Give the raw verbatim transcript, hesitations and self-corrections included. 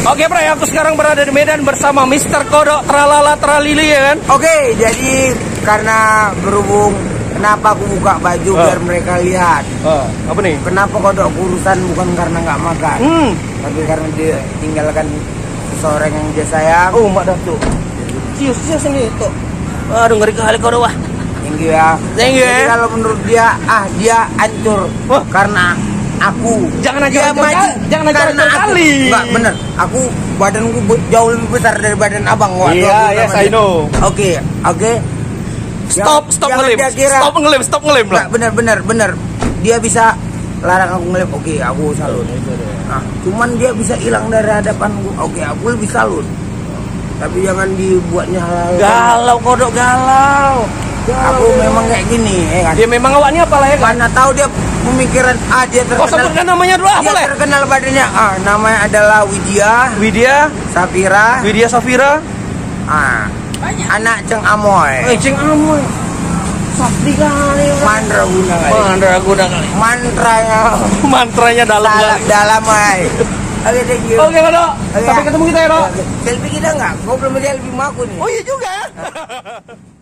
Oke Bray, aku sekarang berada di Medan bersama Mister Kodok Tralala Tralili ya kan? Oke, jadi karena berhubung kenapa aku buka baju uh. biar mereka lihat. Uh, apa nih? Kenapa kodok kurusan bukan karena nggak makan, hmm. tapi karena dia tinggalkan seseorang yang dia sayang. Oh, mak dah tuh. Cius, cius ini tuh. Aduh, ngeri kali kodok wah. Thank you ya. Thank you. Jadi kalau menurut dia, ah dia hancur oh. karena aku. Jangan aja maju. Jangan aja kali. Enggak bener. Aku badanku jauh lebih besar dari badan abang. Iya, yeah, yes I know. Oke, oke. Stop, stop ngelem. Stop ngelem, stop ngelem lah. Bener, bener, bener. Dia bisa larang aku ngelem. Oke, aku salut. Nah, cuman dia bisa hilang dari hadapanku. Oke, aku lebih salut. Tapi jangan dibuatnya hal-hal. Galau kodok galau. Galau. Aku memang kayak gini, ya kan? Dia memang awaknya apa lah ya kan? Mana tahu dia pemikiran ah dia terkenal. Oh, sebutkan namanya dulu apa lah? Dia terkenal badannya. Ah, namanya adalah Widya. Widya Safira. Widya Safira. Ah. Banyak. Anak Ceng Amoy. Eh, Ceng Amoy. Sakti kali. Mantra guna kali. Mantra guna kali. Mantranya. Mantranya dalam dalam, kali. Dalam ay. Oke, thank you. Oke, Kodok. Sampai ketemu kita ya, Dok. Selfie kita enggak? Kau belum selfie sama aku nih. Oh iya juga ya.